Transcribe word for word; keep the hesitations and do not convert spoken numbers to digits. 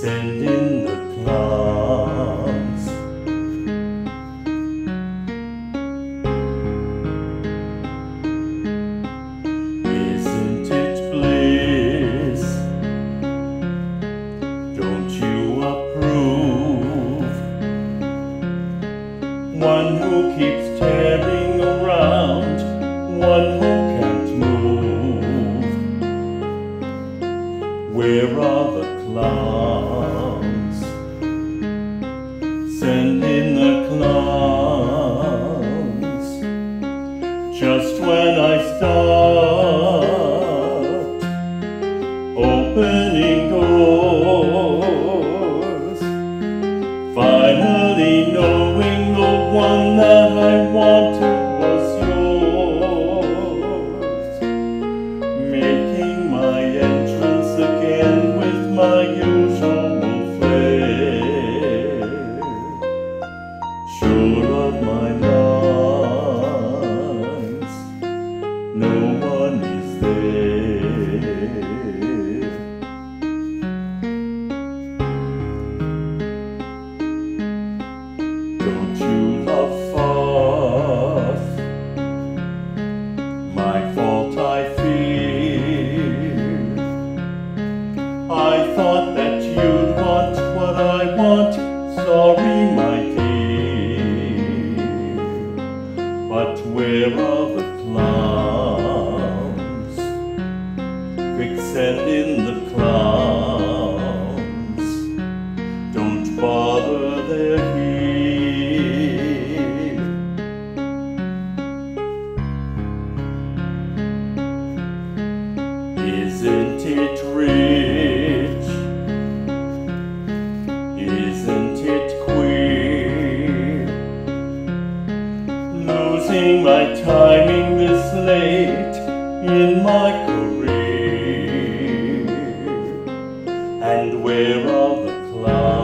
send in the clowns. Isn't it bliss? Don't you approve? One who keeps tearing around, one who can't move. Where are the clowns? Send in the clowns. Just when I start opening doors, finally knowing the one that I wanted was yours, making my entrance again with my usual flair, sure of my lines, no one is there. Don't you love fuss? My fault, I fear. I thought that you'd want what I want, sorry my dear. But where are the clowns? Quick, send in the clowns. Don't bother, they're here. Isn't it rich? Isn't it queer? Losing my timing this late in my career. And where are the clouds?